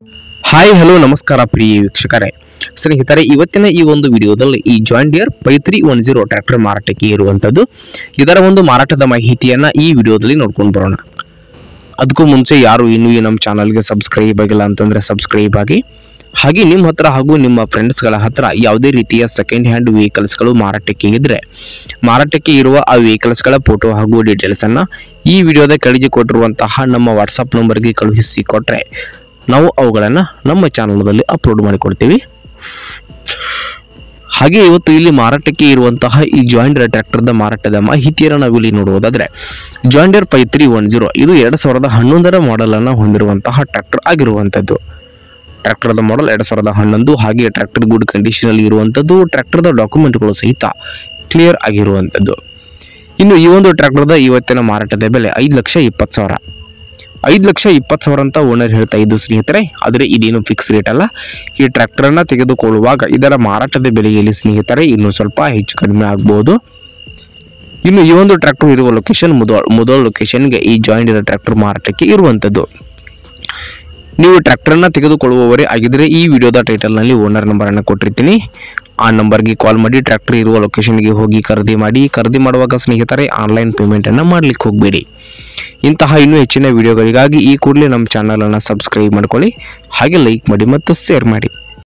Hi hello ನಮಸ್ಕಾರ ಪ್ರಿಯ ವೀಕ್ಷಕರೇ ಸ್ನೇಹಿತರೆ, ಇವತ್ತಿನ ಈ ಒಂದು ವಿಡಿಯೋದಲ್ಲಿ ಈ ಜಾನ್ ಡಿಯರ್ 5310 ಟ್ರ್ಯಾಕ್ಟರ್ ಮಾರಾಟಕ್ಕೆ ಇರುವಂತದ್ದು. ಇದರ ಒಂದು ಮಾರಾಟದ ಮಾಹಿತಿಯನ್ನ ಈ ವಿಡಿಯೋದಲ್ಲಿ ನೋಡ್ಕೊಂಡು ಬರೋಣ. ಅದಕ್ಕೂ ಮುಂಚೆ ಯಾರು ಇನ್ನೂ ನಮ್ಮ ಚಾನಲ್ಗೆ ಸಬ್ಸ್ಕ್ರೈಬ್ ಆಗಿಲ್ಲ ಅಂತಂದ್ರೆ ಸಬ್ಸ್ಕ್ರೈಬ್ ಆಗಿ. ಹಾಗೆ ನಿಮ್ಮ ಹತ್ರ ಹಾಗೂ ನಿಮ್ಮ ಫ್ರೆಂಡ್ಸ್ಗಳ ಹತ್ರ ಯಾವುದೇ ರೀತಿಯ ಸೆಕೆಂಡ್ ಹ್ಯಾಂಡ್ ವೆಹಿಕಲ್ಸ್ಗಳು ಮಾರಾಟಕ್ಕೆ ಇದ್ರೆ ಮಾರಾಟಕ್ಕೆ ಇರುವ ಆ ವೆಹಿಕಲ್ಸ್ಗಳ ಫೋಟೋ ಹಾಗೂ ಡೀಟೇಲ್ಸ್ ಅನ್ನ ಈ ವಿಡಿಯೋದ ಕೆಳಗೆ ಕೊಟ್ಟಿರುವಂತಹ ನಮ್ಮ ವಾಟ್ಸಪ್ ನಂಬರ್ಗೆ ಕಳುಹಿಸಿ ಕೊಟ್ರೆ ನಾವು ಅವುಗಳನ್ನು ನಮ್ಮ ಚಾನಲ್ನಲ್ಲಿ ಅಪ್ಲೋಡ್ ಮಾಡಿಕೊಡ್ತೀವಿ. ಹಾಗೆ ಇವತ್ತು ಇಲ್ಲಿ ಮಾರಾಟಕ್ಕೆ ಇರುವಂತಹ ಈ ಜಾನ್ ಡಿಯರ್ ಟ್ರ್ಯಾಕ್ಟರ್ದ ಮಾರಾಟದ ಮಾಹಿತಿಯನ್ನು ನಾವು ಇಲ್ಲಿ ನೋಡುವುದಾದ್ರೆ, ಜಾನ್ ಡಿಯರ್ 5310 ಇದು 2011 ಮಾಡೆಲ್ ಅನ್ನು ಹೊಂದಿರುವಂತಹ ಟ್ರ್ಯಾಕ್ಟರ್ ಆಗಿರುವಂತದ್ದು. ಟ್ರ್ಯಾಕ್ಟರ್ದ ಮಾಡೆಲ್ 2011, ಹಾಗೆ ಟ್ರ್ಯಾಕ್ಟರ್ ಗುಡ್ ಕಂಡೀಷನ್ ಅಲ್ಲಿ ಇರುವಂತದ್ದು. ಟ್ರ್ಯಾಕ್ಟರ್ದ ಡಾಕ್ಯುಮೆಂಟ್ಗಳು ಸಹಿತ ಕ್ಲಿಯರ್ ಆಗಿರುವಂತದ್ದು. ಇನ್ನು ಈ ಒಂದು ಟ್ರ್ಯಾಕ್ಟರ್ದ ಇವತ್ತಿನ ಮಾರಾಟದ ಬೆಲೆ 5,20,000. 5,20,000 ಅಂತ ಓನರ್ ಹೇಳ್ತಾ ಇದ್ದು ಸ್ನೇಹಿತರೆ. ಆದರೆ ಇದೇನು ಫಿಕ್ಸ್ ರೇಟ್ ಅಲ್ಲ. ಈ ಟ್ರ್ಯಾಕ್ಟರ್ ಅನ್ನ ತೆಗೆದುಕೊಳ್ಳುವಾಗ ಇದರ ಮಾರಾಟದ ಬೆಲೆಯಲ್ಲಿ ಸ್ನೇಹಿತರೆ ಇನ್ನೂ ಸ್ವಲ್ಪ ಹೆಚ್ಚು ಕಡಿಮೆ ಆಗಬಹುದು. ಇನ್ನು ಈ ಒಂದು ಟ್ರ್ಯಾಕ್ಟರ್ ಇರುವ ಲೊಕೇಶನ್ ಮುದೋಳ್ ಲೊಕೇಶನ್ಗೆ ಈ ಜಾನ್ ಡಿಯರ್ ಟ್ರ್ಯಾಕ್ಟರ್ ಮಾರಾಟಕ್ಕೆ ಇರುವಂತದ್ದು. ನೀವು ಟ್ರ್ಯಾಕ್ಟರ್ ಅನ್ನ ತೆಗೆದುಕೊಳ್ಳುವವರೇ ಆಗಿದ್ರೆ ಈ ವಿಡಿಯೋದ ಟೈಟಲ್ ನಲ್ಲಿ ಓನರ್ ನಂಬರ್ ಅನ್ನು ಕೊಟ್ಟಿರ್ತೀನಿ. ಆ ನಂಬರ್ಗೆ ಕಾಲ್ ಮಾಡಿ ಟ್ರ್ಯಾಕ್ಟರ್ ಇರುವ ಲೊಕೇಶನ್ಗೆ ಹೋಗಿ ಖರೀದಿ ಮಾಡಿ. ಖರೀದಿ ಮಾಡುವಾಗ ಸ್ನೇಹಿತರೆ ಆನ್ಲೈನ್ ಪೇಮೆಂಟ್ ಅನ್ನ ಮಾಡ್ಲಿಕ್ಕೆ ಹೋಗಬೇಡಿ. ಇಂತಹ ಇನ್ನೂ ಹೆಚ್ಚಿನ ವಿಡಿಯೋಗಳಿಗಾಗಿ ಈ ಕೂಡಲೇ ನಮ್ಮ ಚಾನಲ್ ಅನ್ನು ಸಬ್ಸ್ಕ್ರೈಬ್ ಮಾಡ್ಕೊಳ್ಳಿ, ಹಾಗೆ ಲೈಕ್ ಮಾಡಿ ಮತ್ತು ಶೇರ್ ಮಾಡಿ.